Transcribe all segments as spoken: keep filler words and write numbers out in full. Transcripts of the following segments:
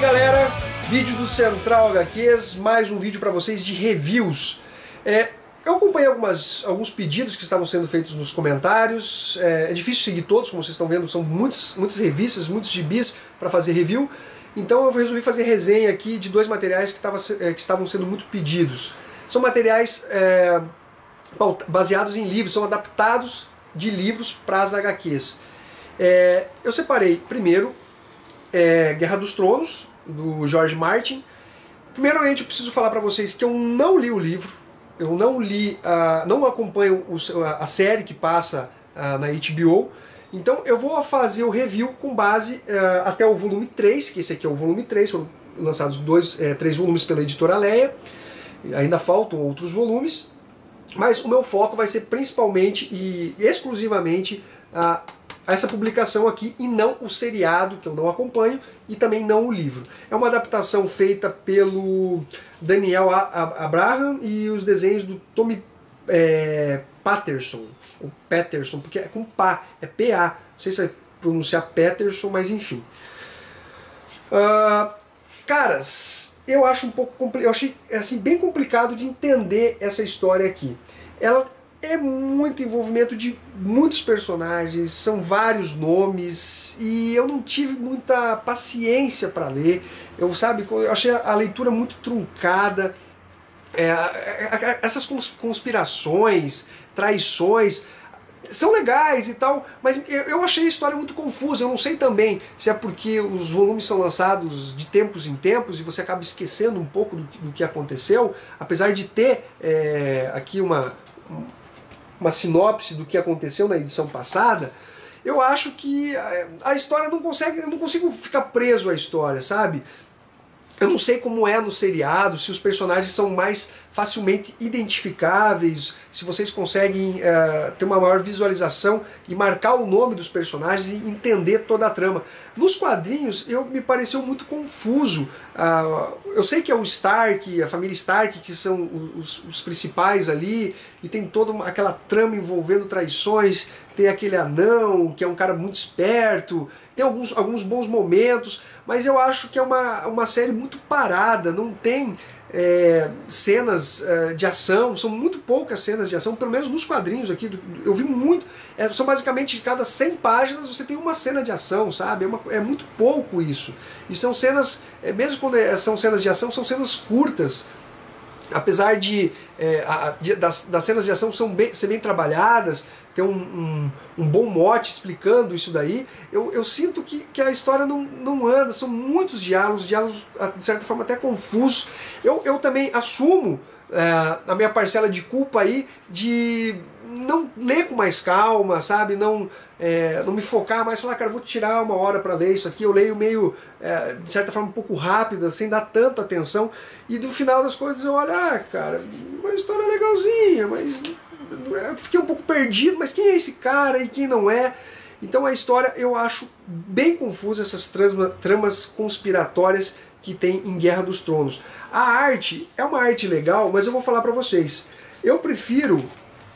galera, vídeo do Central H Qs, mais um vídeo para vocês de reviews. É, eu acompanhei algumas, alguns pedidos que estavam sendo feitos nos comentários, é, é difícil seguir todos, como vocês estão vendo, são muitos, muitas revistas, muitos gibis para fazer review, então eu resolvi fazer resenha aqui de dois materiais que, tava, é, que estavam sendo muito pedidos. São materiais é, baseados em livros, são adaptados de livros para as H Qs. É, eu separei primeiro é, Guerra dos Tronos, do George Martin. Primeiramente eu preciso falar para vocês que eu não li o livro, eu não li, uh, não acompanho o, a série que passa uh, na H B O, então eu vou fazer o review com base uh, até o volume três, que esse aqui é o volume três, foram lançados dois, é, três volumes pela editora Leia, ainda faltam outros volumes, mas o meu foco vai ser principalmente e exclusivamente uh, essa publicação aqui e não o seriado, que eu não acompanho, e também não o livro. É uma adaptação feita pelo Daniel Abraham e os desenhos do Tommy é, Patterson, ou Patterson, porque é com pá, é P A, não sei se vai pronunciar Patterson, mas enfim. Uh, caras, eu acho um pouco eu achei assim bem complicado de entender essa história aqui. Ela é muito envolvimento de muitos personagens, são vários nomes, e eu não tive muita paciência para ler. Eu, sabe, eu achei a leitura muito truncada. É, essas conspirações, traições, são legais e tal, mas eu achei a história muito confusa. Eu não sei também se é porque os volumes são lançados de tempos em tempos e você acaba esquecendo um pouco do, do que aconteceu, apesar de ter é, aqui uma... uma sinopse do que aconteceu na edição passada. Eu acho que a história não consegue, eu não consigo ficar preso à história, sabe? Eu não sei como é no seriado, se os personagens são mais facilmente identificáveis, se vocês conseguem uh, ter uma maior visualização e marcar o nome dos personagens e entender toda a trama. Nos quadrinhos eu me pareceu muito confuso. Uh, eu sei que é o Stark, a família Stark, que são os, os principais ali, e tem toda uma, aquela trama envolvendo traições, tem aquele anão, que é um cara muito esperto, tem alguns, alguns bons momentos, mas eu acho que é uma, uma série muito parada, não tem é, cenas é, de ação, são muito poucas cenas de ação, pelo menos nos quadrinhos aqui, eu vi muito, é, são basicamente de cada cem páginas você tem uma cena de ação, sabe? É, uma, é muito pouco isso, e são cenas, é, mesmo quando é, são cenas de ação, são cenas curtas. Apesar de, é, a, de das, das cenas de ação são bem, ser bem trabalhadas, ter um, um, um bom mote explicando isso daí, eu, eu sinto que, que a história não, não anda, são muitos diálogos, diálogos de certa forma até confusos. Eu, eu também assumo é, a minha parcela de culpa aí de não ler com mais calma, sabe? Não, é, não me focar mais, falar, cara, vou tirar uma hora para ler isso aqui, eu leio meio, é, de certa forma, um pouco rápido, sem dar tanta atenção, e no final das coisas eu olho, ah, cara, uma história legalzinha, mas eu fiquei um pouco perdido, mas quem é esse cara e quem não é? Então a história eu acho bem confusa, essas trama, tramas conspiratórias que tem em Guerra dos Tronos. A arte é uma arte legal, mas eu vou falar para vocês, eu prefiro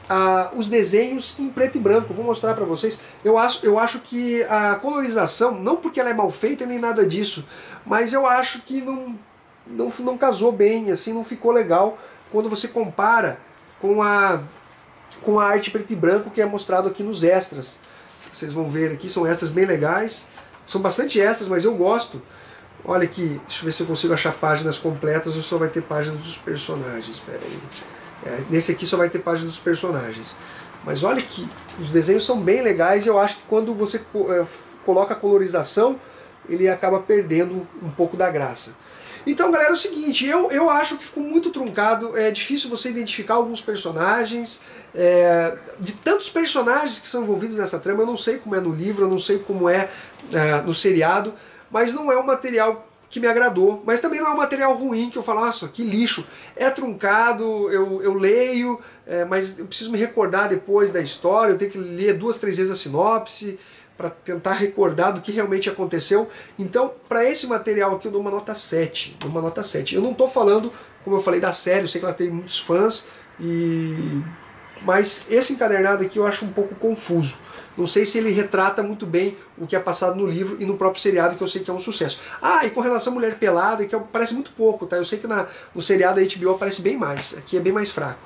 Uh, os desenhos em preto e branco. Vou mostrar para vocês. Eu acho, eu acho que a colorização, não porque ela é mal feita nem nada disso, mas eu acho que não, não, não casou bem, assim, não ficou legal quando você compara com a, com a arte preto e branco que é mostrado aqui nos extras. Vocês vão ver aqui, são extras bem legais. São bastante extras, mas eu gosto. Olha aqui, deixa eu ver se eu consigo achar páginas completas ou só vai ter páginas dos personagens. Espera aí. É, nesse aqui só vai ter páginas dos personagens. Mas olha que os desenhos são bem legais e eu acho que quando você é, coloca a colorização, ele acaba perdendo um pouco da graça. Então, galera, é o seguinte, eu, eu acho que ficou muito truncado, é difícil você identificar alguns personagens, é, de tantos personagens que são envolvidos nessa trama, eu não sei como é no livro, eu não sei como é, é no seriado, mas não é um material que me agradou, mas também não é um material ruim que eu falo, nossa, que lixo, é truncado, eu, eu leio, é, mas eu preciso me recordar depois da história, eu tenho que ler duas, três vezes a sinopse para tentar recordar do que realmente aconteceu. Então, para esse material aqui eu dou uma nota sete, dou uma nota sete. Eu não estou falando, como eu falei, da série, eu sei que ela tem muitos fãs, e... mas esse encadernado aqui eu acho um pouco confuso. não sei se ele retrata muito bem o que é passado no livro e no próprio seriado, que eu sei que é um sucesso. Ah, e com relação à Mulher Pelada, que aparece muito pouco, tá? Eu sei que na, no seriado da H B O aparece bem mais, aqui é bem mais fraco.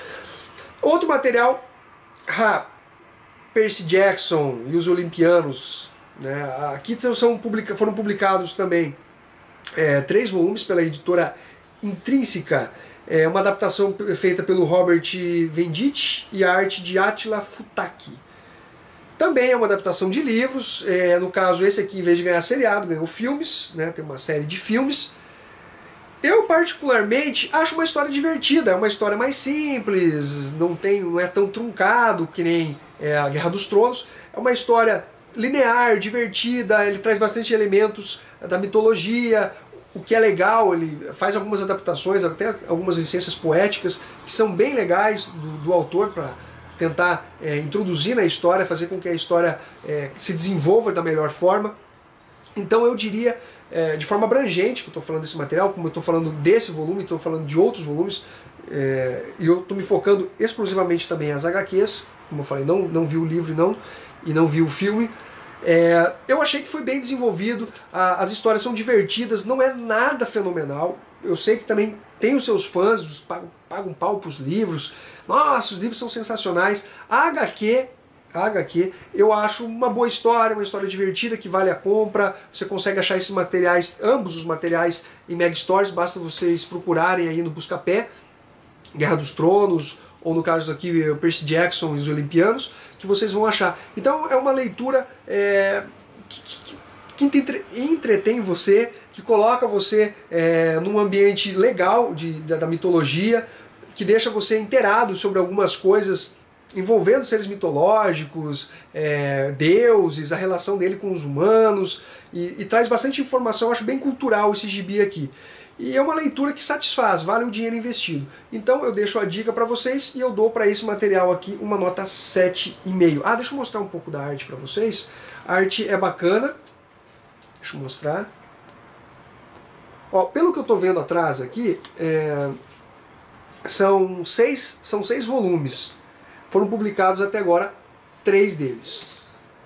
Outro material, ah, Percy Jackson e os Olimpianos, né? Aqui são publica, foram publicados também é, três volumes pela editora Intrínseca, é uma adaptação feita pelo Robert Venditti e a arte de Attila Futaki. Também é uma adaptação de livros, é, no caso esse aqui, em vez de ganhar seriado, ganhou filmes, né, tem uma série de filmes. Eu particularmente acho uma história divertida, é uma história mais simples, não, tem, não é tão truncado que nem é, a Guerra dos Tronos, é uma história linear, divertida, ele traz bastante elementos da mitologia, o que é legal, ele faz algumas adaptações, até algumas licenças poéticas, que são bem legais do, do autor para tentar é, introduzir na história, fazer com que a história é, se desenvolva da melhor forma. Então eu diria, é, de forma abrangente, que eu estou falando desse material, como eu estou falando desse volume, estou falando de outros volumes, é, e eu estou me focando exclusivamente também nas H Qs, como eu falei, não, não vi o livro e não, e não vi o filme. É, eu achei que foi bem desenvolvido, a, as histórias são divertidas, não é nada fenomenal. Eu sei que também tem os seus fãs, os pagam, pagam pau para os livros. Nossa, os livros são sensacionais. A H Q, a H Q, eu acho uma boa história, uma história divertida que vale a compra. Você consegue achar esses materiais, ambos os materiais, em Mega Stores, basta vocês procurarem aí no Buscapé, Guerra dos Tronos, ou no caso aqui, Percy Jackson e os Olimpianos, que vocês vão achar. Então é uma leitura é, que, que, que entretém você, que coloca você é, num ambiente legal de, da, da mitologia, que deixa você inteirado sobre algumas coisas envolvendo seres mitológicos, é, deuses, a relação dele com os humanos, e, e traz bastante informação, eu acho bem cultural esse gibi aqui. E é uma leitura que satisfaz, vale o dinheiro investido. Então eu deixo a dica para vocês e eu dou para esse material aqui uma nota sete vírgula cinco. Ah, deixa eu mostrar um pouco da arte para vocês. A arte é bacana. Deixa eu mostrar. Ó, pelo que eu estou vendo atrás aqui, é, são, seis, são seis volumes. Foram publicados até agora três deles.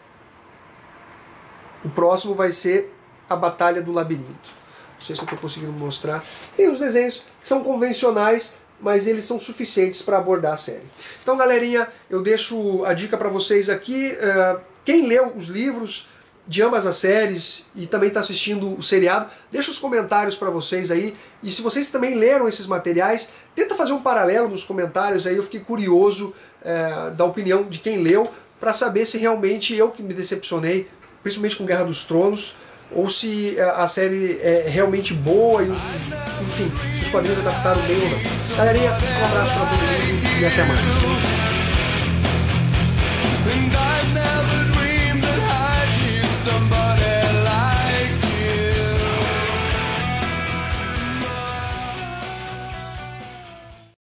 O próximo vai ser A Batalha do Labirinto. Não sei se eu estou conseguindo mostrar. Tem os desenhos que são convencionais, mas eles são suficientes para abordar a série. Então, galerinha, eu deixo a dica para vocês aqui. Uh, quem leu os livros de ambas as séries e também está assistindo o seriado, deixa os comentários para vocês aí. E se vocês também leram esses materiais, tenta fazer um paralelo nos comentários aí. Eu fiquei curioso uh, da opinião de quem leu, para saber se realmente eu que me decepcionei, principalmente com Guerra dos Tronos, ou se a série é realmente boa e os, enfim, se os quadrinhos adaptaram bem ou não. Galerinha, um abraço para todo mundo e até mais.